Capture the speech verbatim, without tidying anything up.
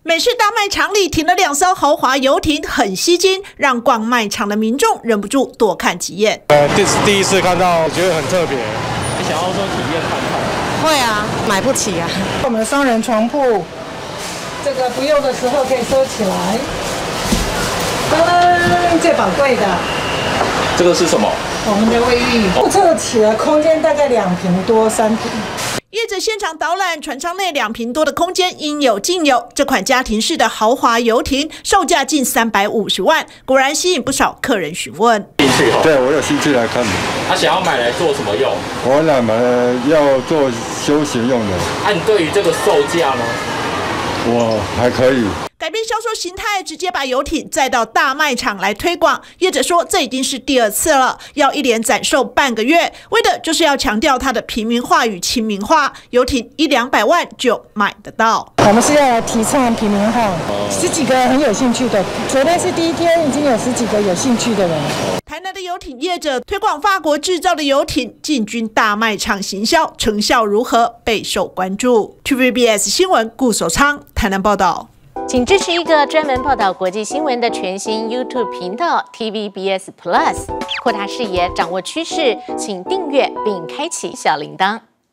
美式大卖场里停了两艘豪华游艇，很吸睛，让逛卖场的民众忍不住多看几眼。 呃，这是第一次看到，觉得很特别。 你想要说体验看看？ 会啊，买不起啊。 我们的双人床铺，这个不用的时候可以收起来。噔，最宝贵的。 这个是什么？ 我们的卫浴，目测起来空间大概两平多三平。 业者现场导览，船舱内两平多的空间应有尽有。这款家庭式的豪华游艇，售价近三百五十万，果然吸引不少客人询问。 兴趣哦， 对我有兴趣来看的。 他想要买来做什么用？ 我买来要做休闲用的。 啊，你对于这个售价呢？ 我还可以。 改变销售形态，直接把游艇载到大卖场来推广。业者说，这已经是第二次了，要一连展售半个月，为的就是要强调它的平民化与亲民化。游艇一两百万就买得到。 我们是要来提倡平民化，十几个很有兴趣的。昨天是第一天，已经有十几个有兴趣的人。 台南的游艇业者推广法国制造的游艇，进军大卖场行销，成效如何备受关注。T V B S 新闻顾守昌台南报道。 请支持一个专门报道国际新闻的全新 YouTube 频道 T V B S Plus， 扩大视野，掌握趋势，请订阅并开启小铃铛。